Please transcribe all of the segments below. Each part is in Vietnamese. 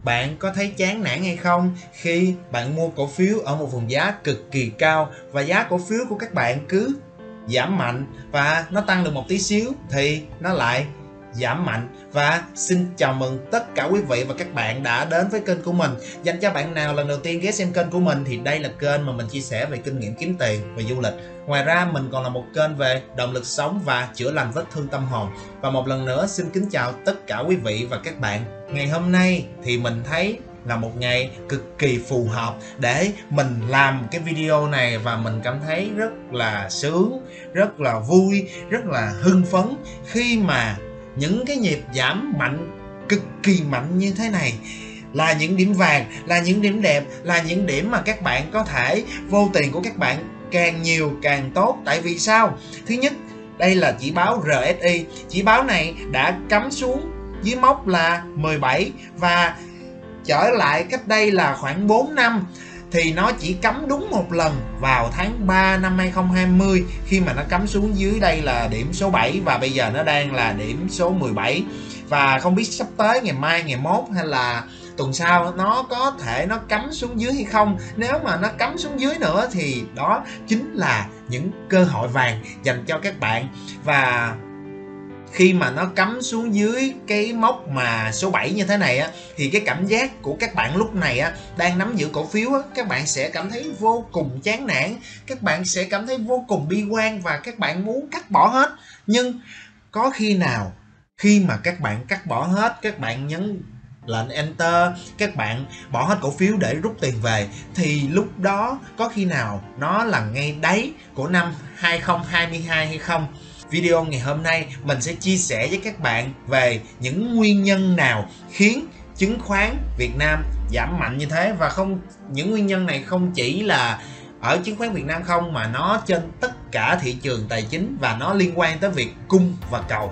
Bạn có thấy chán nản hay không khi bạn mua cổ phiếu ở một vùng giá cực kỳ cao và giá cổ phiếu của các bạn cứ giảm mạnh và nó tăng được một tí xíu thì nó lại giảm mạnh? Và xin chào mừng tất cả quý vị và các bạn đã đến với kênh của mình. Dành cho bạn nào lần đầu tiên ghé xem kênh của mình thì đây là kênh mà mình chia sẻ về kinh nghiệm kiếm tiền và du lịch. Ngoài ra mình còn là một kênh về động lực sống và chữa lành vết thương tâm hồn. Và một lần nữa xin kính chào tất cả quý vị và các bạn. Ngày hôm nay thì mình thấy là một ngày cực kỳ phù hợp để mình làm cái video này, và mình cảm thấy rất là sướng, rất là vui, rất là hưng phấn khi mà những cái nhịp giảm mạnh, cực kỳ mạnh như thế này là những điểm vàng, là những điểm đẹp, là những điểm mà các bạn có thể vô tiền của các bạn càng nhiều càng tốt. Tại vì sao? Thứ nhất, đây là chỉ báo RSI. Chỉ báo này đã cắm xuống dưới mốc là 17 và trở lại cách đây là khoảng 4 năm thì nó chỉ cắm đúng một lần vào tháng 3 năm 2020 khi mà nó cắm xuống dưới đây là điểm số 7 và bây giờ nó đang là điểm số 17. Và không biết sắp tới ngày mai, ngày mốt hay là tuần sau nó có thể nó cắm xuống dưới hay không. Nếu mà nó cắm xuống dưới nữa thì đó chính là những cơ hội vàng dành cho các bạn. Và khi mà nó cắm xuống dưới cái mốc mà số 7 như thế này á, thì cái cảm giác của các bạn lúc này á, đang nắm giữ cổ phiếu á, các bạn sẽ cảm thấy vô cùng chán nản, các bạn sẽ cảm thấy vô cùng bi quan và các bạn muốn cắt bỏ hết. Nhưng có khi nào khi mà các bạn cắt bỏ hết, các bạn nhấn lệnh enter, các bạn bỏ hết cổ phiếu để rút tiền về, thì lúc đó có khi nào nó là ngay đáy của năm 2022 hay không? Video ngày hôm nay mình sẽ chia sẻ với các bạn về những nguyên nhân nào khiến chứng khoán Việt Nam giảm mạnh như thế. Và những nguyên nhân này không chỉ là ở chứng khoán Việt Nam không, mà nó trên tất cả thị trường tài chính và nó liên quan tới việc cung và cầu.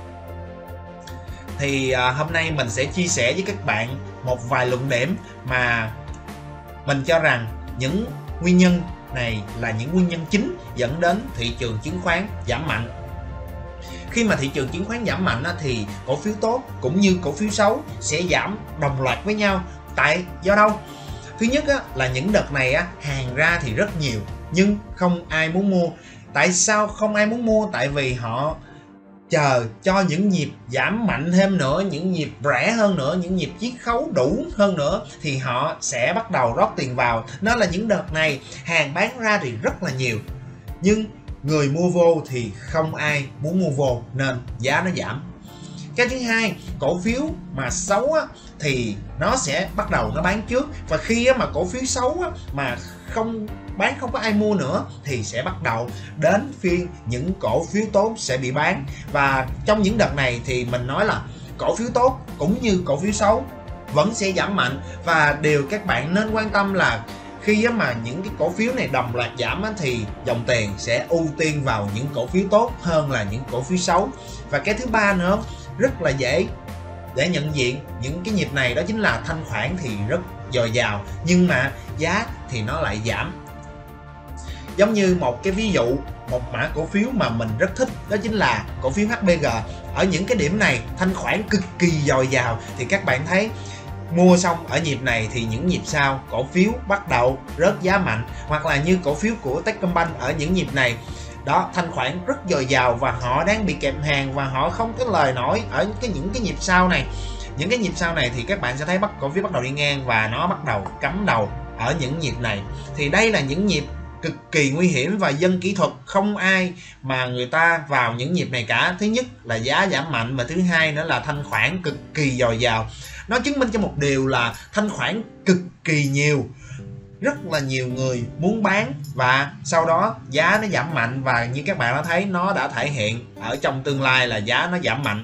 Thì hôm nay mình sẽ chia sẻ với các bạn một vài luận điểm mà mình cho rằng những nguyên nhân này là những nguyên nhân chính dẫn đến thị trường chứng khoán giảm mạnh. Khi mà thị trường chứng khoán giảm mạnh thì cổ phiếu tốt cũng như cổ phiếu xấu sẽ giảm đồng loạt với nhau. Do đâu? Thứ nhất là những đợt này hàng ra thì rất nhiều nhưng không ai muốn mua. Tại sao không ai muốn mua? Tại vì họ chờ cho những nhịp giảm mạnh thêm nữa, những nhịp rẻ hơn nữa, những nhịp chiết khấu đủ hơn nữa thì họ sẽ bắt đầu rót tiền vào. Nó là những đợt này hàng bán ra thì rất là nhiều nhưng người mua vô thì không ai muốn mua vô nên giá nó giảm. Cái thứ hai, cổ phiếu mà xấu thì nó sẽ bắt đầu nó bán trước, và khi mà cổ phiếu xấu mà không có ai mua nữa thì sẽ bắt đầu đến phiên những cổ phiếu tốt sẽ bị bán. Và trong những đợt này thì mình nói là cổ phiếu tốt cũng như cổ phiếu xấu vẫn sẽ giảm mạnh. Và điều các bạn nên quan tâm là khi mà những cái cổ phiếu này đồng loạt giảm thì dòng tiền sẽ ưu tiên vào những cổ phiếu tốt hơn là những cổ phiếu xấu. Và cái thứ ba nữa rất là dễ để nhận diện những cái nhịp này, đó chính là thanh khoản thì rất dồi dào nhưng mà giá thì nó lại giảm. Giống như một cái ví dụ, một mã cổ phiếu mà mình rất thích đó chính là cổ phiếu HBG. Ở những cái điểm này thanh khoản cực kỳ dồi dào thì các bạn thấy mua xong ở nhịp này thì những nhịp sau cổ phiếu bắt đầu rớt giá mạnh, hoặc là như cổ phiếu của Techcombank ở những nhịp này đó, thanh khoản rất dồi dào và họ đang bị kẹp hàng và họ không có lời nổi ở những cái nhịp sau này. Những cái nhịp sau này thì các bạn sẽ thấy cổ phiếu bắt đầu đi ngang và nó bắt đầu cắm đầu ở những nhịp này. Thì đây là những nhịp cực kỳ nguy hiểm và dân kỹ thuật không ai mà người ta vào những nhịp này cả. Thứ nhất là giá giảm mạnh và thứ hai nữa là thanh khoản cực kỳ dồi dào. Nó chứng minh cho một điều là thanh khoản cực kỳ nhiều, rất là nhiều người muốn bán và sau đó giá nó giảm mạnh. Và như các bạn đã thấy nó đã thể hiện ở trong tương lai là giá nó giảm mạnh.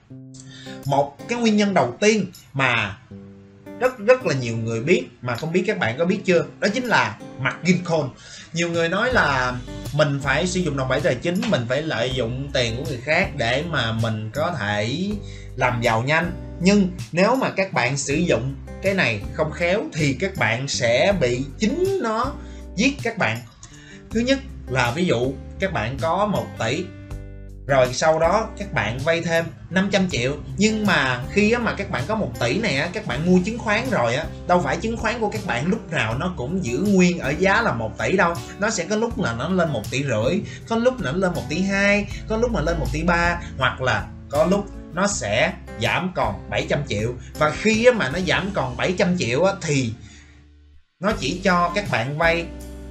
Một cái nguyên nhân đầu tiên mà rất là nhiều người biết mà không biết các bạn có biết chưa, đó chính là margin call. Nhiều người nói là mình phải sử dụng đòn bẩy tài chính, mình phải lợi dụng tiền của người khác để mà mình có thể làm giàu nhanh. Nhưng nếu mà các bạn sử dụng cái này không khéo thì các bạn sẽ bị chính nó giết các bạn. Thứ nhất là ví dụ các bạn có 1 tỷ rồi sau đó các bạn vay thêm 500 triệu. Nhưng mà khi mà các bạn có 1 tỷ này á, các bạn mua chứng khoán rồi á, đâu phải chứng khoán của các bạn lúc nào nó cũng giữ nguyên ở giá là 1 tỷ đâu. Nó sẽ có lúc là nó lên 1,5 tỷ, có lúc nó lên 1,2 tỷ, có lúc mà lên 1,3 tỷ, hoặc là có lúc nó sẽ giảm còn 700 triệu. Và khi mà nó giảm còn 700 triệu á, thì nó chỉ cho các bạn vay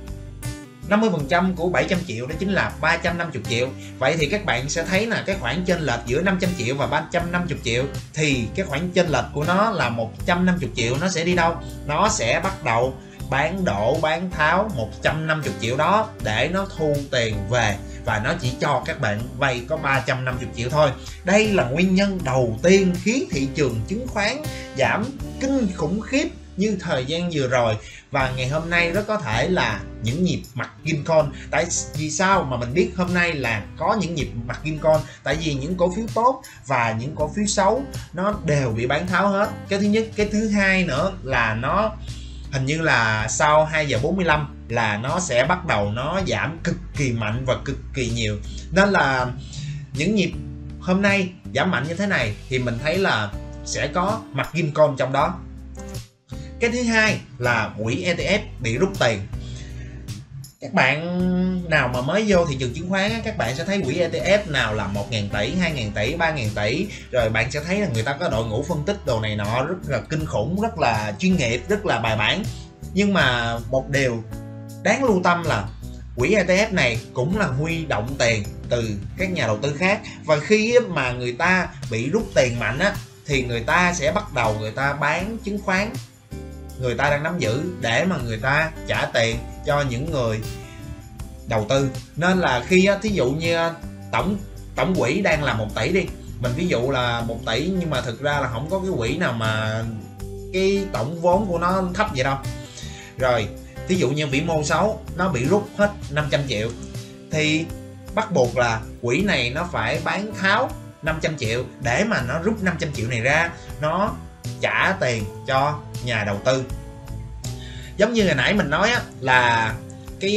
50% của 700 triệu, đó chính là 350 triệu. Vậy thì các bạn sẽ thấy là cái khoản chênh lệch giữa 500 triệu và 350 triệu thì cái khoản chênh lệch của nó là 150 triệu. Nó sẽ đi đâu? Nó sẽ bắt đầu bán đổ bán tháo 150 triệu đó để nó thu tiền về, và nó chỉ cho các bạn vay có 350 triệu thôi. Đây là nguyên nhân đầu tiên khiến thị trường chứng khoán giảm kinh khủng khiếp như thời gian vừa rồi. Và ngày hôm nay rất có thể là những nhịp margin call. Tại vì sao mà mình biết hôm nay là có những nhịp margin call? Tại vì những cổ phiếu tốt và những cổ phiếu xấu nó đều bị bán tháo hết. Cái thứ nhất. Cái thứ hai nữa là nó hình như là sau 2:45 là nó sẽ bắt đầu nó giảm cực kỳ mạnh và cực kỳ nhiều. Nên là những nhịp hôm nay giảm mạnh như thế này thì mình thấy là sẽ có margin call trong đó. Cái thứ hai là quỹ ETF bị rút tiền. Các bạn nào mà mới vô thị trường chứng khoán, các bạn sẽ thấy quỹ ETF nào là 1.000 tỷ, 2.000 tỷ, 3.000 tỷ. Rồi bạn sẽ thấy là người ta có đội ngũ phân tích đồ này nọ rất là kinh khủng, rất là chuyên nghiệp, rất là bài bản. Nhưng mà một điều đáng lưu tâm là quỹ ETF này cũng là huy động tiền từ các nhà đầu tư khác. Và khi mà người ta bị rút tiền mạnh á, thì người ta sẽ bắt đầu người ta bán chứng khoán người ta đang nắm giữ để mà người ta trả tiền cho những người đầu tư. Nên là khi thí dụ như tổng quỹ đang là 1 tỷ đi, mình ví dụ là 1 tỷ, nhưng mà thực ra là không có cái quỹ nào mà cái tổng vốn của nó thấp vậy đâu. Rồi thí dụ như vĩ mô xấu nó bị rút hết 500 triệu thì bắt buộc là quỹ này nó phải bán tháo 500 triệu để mà nó rút 500 triệu này ra, nó trả tiền cho nhà đầu tư. Giống như hồi nãy mình nói á, là cái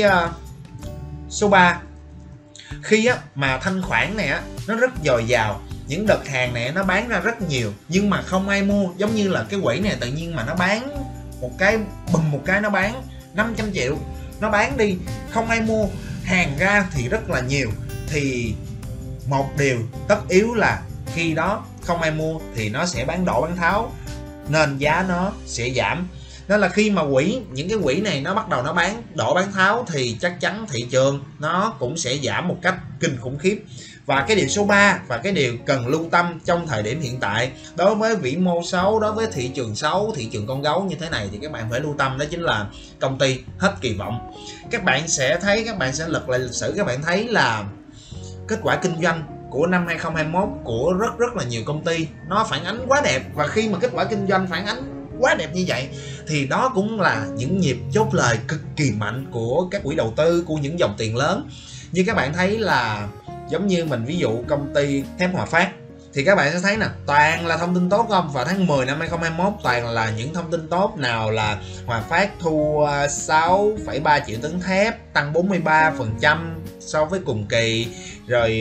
số 3 khi mà thanh khoản này nó rất dồi dào, những đợt hàng này nó bán ra rất nhiều nhưng mà không ai mua. Giống như là cái quỹ này tự nhiên mà nó bán một cái bùm một cái nó bán 500 triệu, nó bán đi không ai mua, hàng ra thì rất là nhiều, thì một điều tất yếu là khi đó không ai mua thì nó sẽ bán đổ bán tháo nên giá nó sẽ giảm. Nên là khi mà những cái quỹ này nó bắt đầu nó bán đổ bán tháo thì chắc chắn thị trường nó cũng sẽ giảm một cách kinh khủng khiếp. Và cái điều số 3 và cái điều cần lưu tâm trong thời điểm hiện tại đối với vĩ mô xấu, đối với thị trường xấu, thị trường con gấu như thế này thì các bạn phải lưu tâm, đó chính là công ty hết kỳ vọng. Các bạn sẽ thấy, các bạn sẽ lật lại lịch sử, các bạn thấy là kết quả kinh doanh của năm 2021 của rất là nhiều công ty nó phản ánh quá đẹp. Và khi mà kết quả kinh doanh phản ánh quá đẹp như vậy thì đó cũng là những nhịp chốt lời cực kỳ mạnh của các quỹ đầu tư, của những dòng tiền lớn. Như các bạn thấy là giống như mình ví dụ công ty thép Hòa Phát thì các bạn sẽ thấy nè, toàn là thông tin tốt không? Vào tháng 10 năm 2021 toàn là những thông tin tốt. Nào là Hòa Phát thu 6,3 triệu tấn thép, tăng 43% so với cùng kỳ. Rồi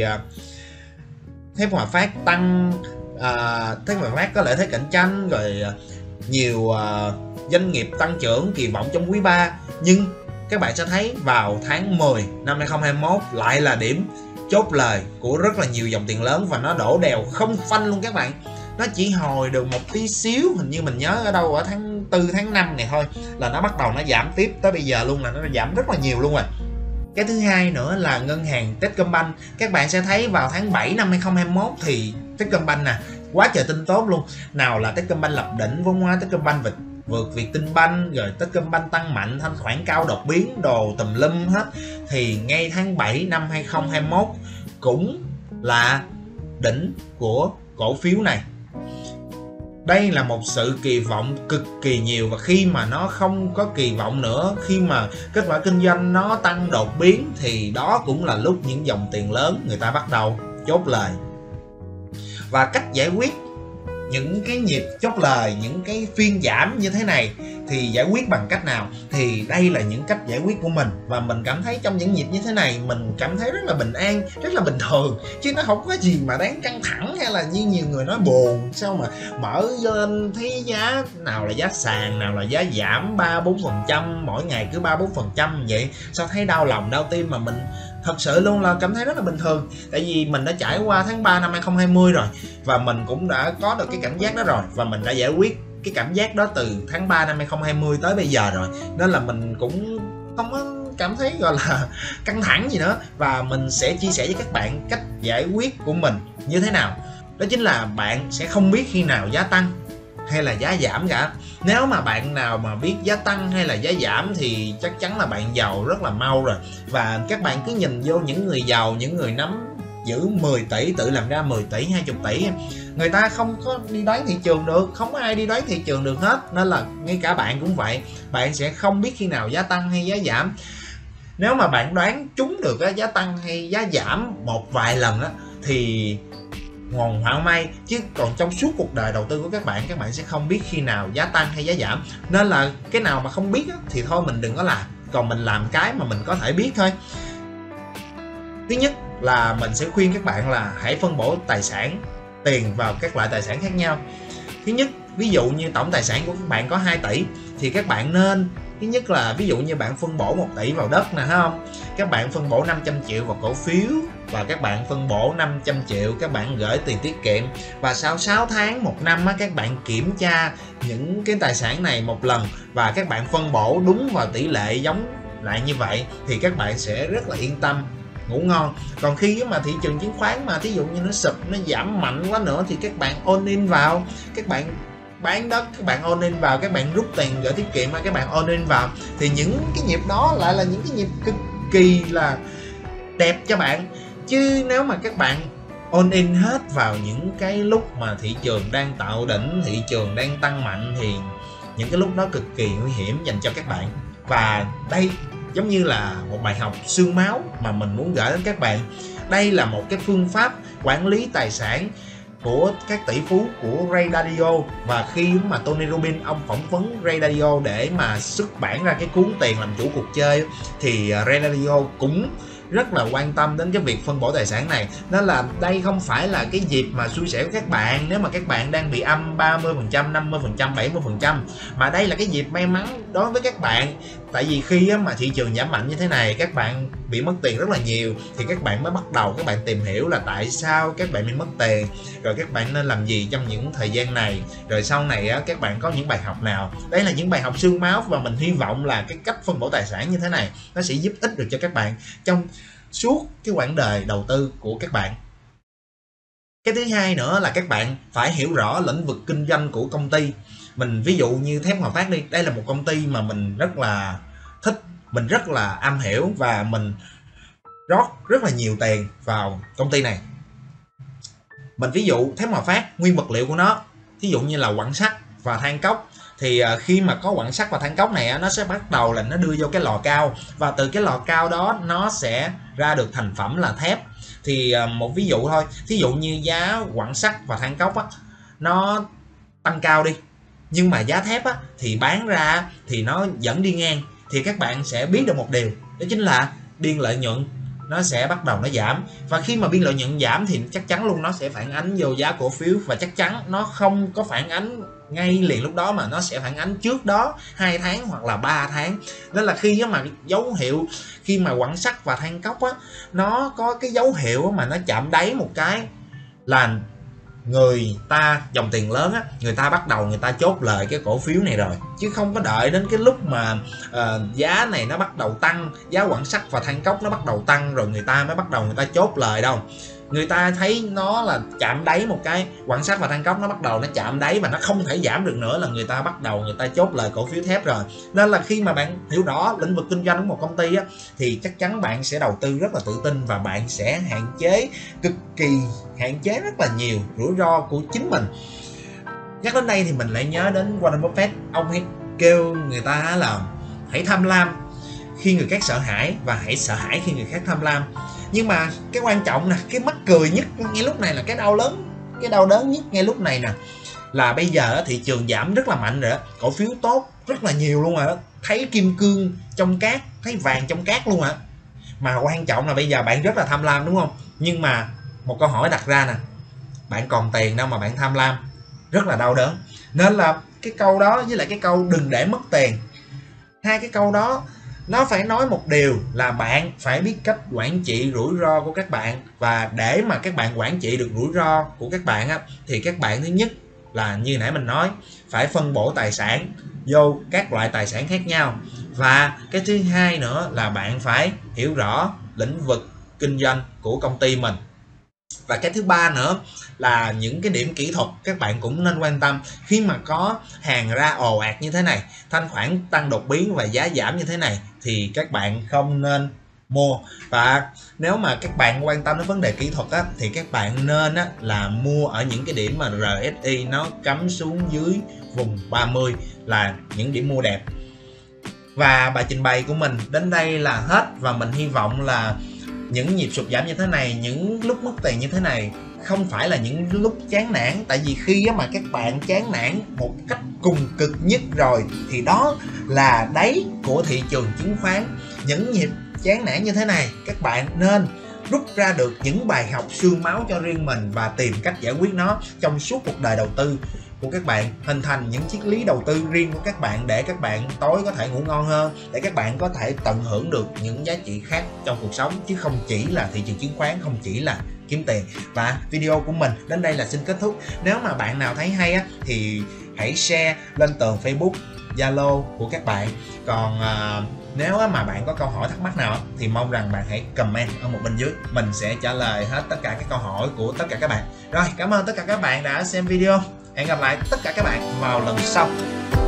thép Hòa Phát tăng, thép Hòa Phát có lợi thế cạnh tranh, rồi nhiều doanh nghiệp tăng trưởng kỳ vọng trong quý 3. Nhưng các bạn sẽ thấy vào tháng 10 năm 2021 lại là điểm chốt lời của rất là nhiều dòng tiền lớn, và nó đổ đèo không phanh luôn các bạn. Nó chỉ hồi được một tí xíu, hình như mình nhớ ở đâu ở tháng 4, tháng 5 này thôi là nó bắt đầu nó giảm tiếp tới bây giờ luôn, là nó giảm rất là nhiều luôn rồi. Cái thứ hai nữa là ngân hàng Techcombank. Các bạn sẽ thấy vào tháng 7 năm 2021 thì Techcombank nè, quá trời tin tốt luôn. Nào là Techcombank lập đỉnh vốn hóa, Techcombank vượt Vietinbank, rồi Techcombank tăng mạnh, thanh khoản cao đột biến, đồ tùm lum hết. Thì ngay tháng 7 năm 2021 cũng là đỉnh của cổ phiếu này. Đây là một sự kỳ vọng cực kỳ nhiều, và khi mà nó không có kỳ vọng nữa, khi mà kết quả kinh doanh nó tăng đột biến thì đó cũng là lúc những dòng tiền lớn người ta bắt đầu chốt lời. Và cách giải quyết những cái nhịp chốt lời, những cái phiên giảm như thế này thì giải quyết bằng cách nào? Thì đây là những cách giải quyết của mình, và mình cảm thấy trong những nhịp như thế này mình cảm thấy rất là bình an, rất là bình thường, chứ nó không có gì mà đáng căng thẳng hay là như nhiều người nói buồn. Sao mà mở lên thấy giá nào là giá sàn, nào là giá giảm 3-4%, mỗi ngày cứ 3-4% vậy, sao thấy đau lòng đau tim? Mà mình thật sự luôn là cảm thấy rất là bình thường, tại vì mình đã trải qua tháng 3 năm 2020 rồi, và mình cũng đã có được cái cảm giác đó rồi, và mình đã giải quyết cái cảm giác đó từ tháng 3 năm 2020 tới bây giờ rồi, nên là mình cũng không có cảm thấy gọi là căng thẳng gì nữa. Và mình sẽ chia sẻ với các bạn cách giải quyết của mình như thế nào. Đó chính là bạn sẽ không biết khi nào giá tăng hay là giá giảm cả. Nếu mà bạn nào mà biết giá tăng hay là giá giảm thì chắc chắn là bạn giàu rất là mau rồi. Và các bạn cứ nhìn vô những người giàu, những người nắm giữ 10 tỷ, tự làm ra 10 tỷ, 20 tỷ, người ta không có đi đoán thị trường được, không có ai đi đoán thị trường được hết. Nên là ngay cả bạn cũng vậy, bạn sẽ không biết khi nào giá tăng hay giá giảm. Nếu mà bạn đoán trúng được giá tăng hay giá giảm một vài lần á thì ngon hoạn may, chứ còn trong suốt cuộc đời đầu tư của các bạn sẽ không biết khi nào giá tăng hay giá giảm. Nên là cái nào mà không biết á, thì thôi mình đừng có làm, còn mình làm cái mà mình có thể biết thôi. Thứ nhất là mình sẽ khuyên các bạn là hãy phân bổ tài sản, tiền vào các loại tài sản khác nhau. Thứ nhất, ví dụ như tổng tài sản của các bạn có 2 tỷ thì các bạn nên, thứ nhất là ví dụ như bạn phân bổ 1 tỷ vào đất nè, thấy không? Các bạn phân bổ 500 triệu vào cổ phiếu, và các bạn phân bổ 500 triệu các bạn gửi tiền tiết kiệm. Và sau 6 tháng, 1 năm á, các bạn kiểm tra những cái tài sản này một lần và các bạn phân bổ đúng vào tỷ lệ giống lại như vậy thì các bạn sẽ rất là yên tâm, ngủ ngon. Còn khi mà thị trường chứng khoán mà thí dụ như nó sụp, nó giảm mạnh quá nữa thì các bạn all in vào, các bạn bán đất, các bạn all in vào, các bạn rút tiền gửi tiết kiệm, các bạn all in vào, thì những cái nhịp đó lại là những cái nhịp cực kỳ là đẹp cho bạn. Chứ nếu mà các bạn all in hết vào những cái lúc mà thị trường đang tạo đỉnh, thị trường đang tăng mạnh, thì những cái lúc đó cực kỳ nguy hiểm dành cho các bạn. Và đây giống như là một bài học xương máu mà mình muốn gửi đến các bạn. Đây là một cái phương pháp quản lý tài sản của các tỷ phú của Ray Dalio. Và khi mà Tony Robbins ông phỏng vấn Ray Dalio để mà xuất bản ra cái cuốn Tiền Làm Chủ Cuộc Chơi, thì Ray Dalio cũng rất là quan tâm đến cái việc phân bổ tài sản này. Nên là đây không phải là cái dịp mà xui xẻo của các bạn nếu mà các bạn đang bị âm 30%, 50%, 70%, mà đây là cái dịp may mắn đối với các bạn. Tại vì khi mà thị trường giảm mạnh như thế này, các bạn bị mất tiền rất là nhiều, thì các bạn mới bắt đầu các bạn tìm hiểu là tại sao các bạn bị mất tiền, rồi các bạn nên làm gì trong những thời gian này, rồi sau này các bạn có những bài học nào. Đây là những bài học xương máu, và mình hy vọng là cái cách phân bổ tài sản như thế này nó sẽ giúp ích được cho các bạn trong suốt cái quãng đời đầu tư của các bạn. Cái thứ hai nữa là các bạn phải hiểu rõ lĩnh vực kinh doanh của công ty. Mình ví dụ như Thép Hòa Phát đi, đây là một công ty mà mình rất là thích, mình rất là am hiểu, và mình rót rất là nhiều tiền vào công ty này. Mình ví dụ Thép Hòa Phát, nguyên vật liệu của nó ví dụ như là quặng sắt và than cốc, thì khi mà có quặng sắt và than cốc này nó sẽ bắt đầu là nó đưa vô cái lò cao, và từ cái lò cao đó nó sẽ ra được thành phẩm là thép. Thì một ví dụ thôi, ví dụ như giá quặng sắt và than cốc nó tăng cao đi, nhưng mà giá thép thì bán ra thì nó vẫn đi ngang, thì các bạn sẽ biết được một điều, đó chính là biên lợi nhuận nó sẽ bắt đầu nó giảm. Và khi mà biên lợi nhuận giảm thì chắc chắn luôn nó sẽ phản ánh vô giá cổ phiếu, và chắc chắn nó không có phản ánh ngay liền lúc đó mà nó sẽ phản ánh trước đó 2 tháng hoặc là 3 tháng. Nên là khi mà dấu hiệu, khi mà quặng sắt và than cốc nó có cái dấu hiệu mà nó chạm đáy một cái là người ta, dòng tiền lớn người ta bắt đầu người ta chốt lời cái cổ phiếu này rồi, chứ không có đợi đến cái lúc mà giá này nó bắt đầu tăng, giá quặng sắt và than cốc nó bắt đầu tăng rồi người ta mới bắt đầu người ta chốt lời đâu. Người ta thấy nó là chạm đáy một cái, quặng sắt và than cốc nó bắt đầu nó chạm đáy và nó không thể giảm được nữa là người ta bắt đầu người ta chốt lời cổ phiếu thép rồi. Nên là khi mà bạn hiểu rõ lĩnh vực kinh doanh của một công ty thì chắc chắn bạn sẽ đầu tư rất là tự tin, và bạn sẽ hạn chế, cực kỳ hạn chế rất là nhiều rủi ro của chính mình. Nhắc đến đây thì mình lại nhớ đến Warren Buffett. Ông ấy kêu người ta là hãy tham lam khi người khác sợ hãi, và hãy sợ hãi khi người khác tham lam. Nhưng mà cái quan trọng nè, cái mắc cười nhất ngay lúc này là cái đau lớn, cái đau đớn nhất ngay lúc này nè là bây giờ thị trường giảm rất là mạnh rồi đó, cổ phiếu tốt rất là nhiều luôn rồi đó, thấy kim cương trong cát, thấy vàng trong cát luôn hả. Mà quan trọng là bây giờ bạn rất là tham lam đúng không, nhưng mà một câu hỏi đặt ra nè, bạn còn tiền đâu mà bạn tham lam, rất là đau đớn. Nên là cái câu đó với lại cái câu đừng để mất tiền, hai cái câu đó nó phải nói một điều là bạn phải biết cách quản trị rủi ro của các bạn. Và để mà các bạn quản trị được rủi ro của các bạn á, thì các bạn thứ nhất là như nãy mình nói, phải phân bổ tài sản vô các loại tài sản khác nhau. Và cái thứ hai nữa là bạn phải hiểu rõ lĩnh vực kinh doanh của công ty mình. Và cái thứ ba nữa là những cái điểm kỹ thuật các bạn cũng nên quan tâm. Khi mà có hàng ra ồ ạt như thế này, thanh khoản tăng đột biến và giá giảm như thế này thì các bạn không nên mua. Và nếu mà các bạn quan tâm đến vấn đề kỹ thuật á, thì các bạn nên á, là mua ở những cái điểm mà RSI nó cắm xuống dưới vùng 30 là những điểm mua đẹp. Và bài trình bày của mình đến đây là hết, và mình hy vọng là những nhịp sụt giảm như thế này, những lúc mất tiền như thế này không phải là những lúc chán nản. Tại vì khi mà các bạn chán nản một cách cùng cực nhất rồi thì đó là đáy của thị trường chứng khoán. Những nhịp chán nản như thế này các bạn nên rút ra được những bài học xương máu cho riêng mình và tìm cách giải quyết nó trong suốt cuộc đời đầu tư của các bạn, hình thành những triết lý đầu tư riêng của các bạn để các bạn tối có thể ngủ ngon hơn, để các bạn có thể tận hưởng được những giá trị khác trong cuộc sống, chứ không chỉ là thị trường chứng khoán, không chỉ là kiếm tiền. Và video của mình đến đây là xin kết thúc. Nếu mà bạn nào thấy hay á thì hãy share lên tường Facebook, Zalo của các bạn. Còn nếu mà bạn có câu hỏi thắc mắc nào thì mong rằng bạn hãy comment ở một bên dưới, mình sẽ trả lời hết tất cả các câu hỏi của tất cả các bạn. Rồi, cảm ơn tất cả các bạn đã xem video. Hẹn gặp lại tất cả các bạn vào lần sau.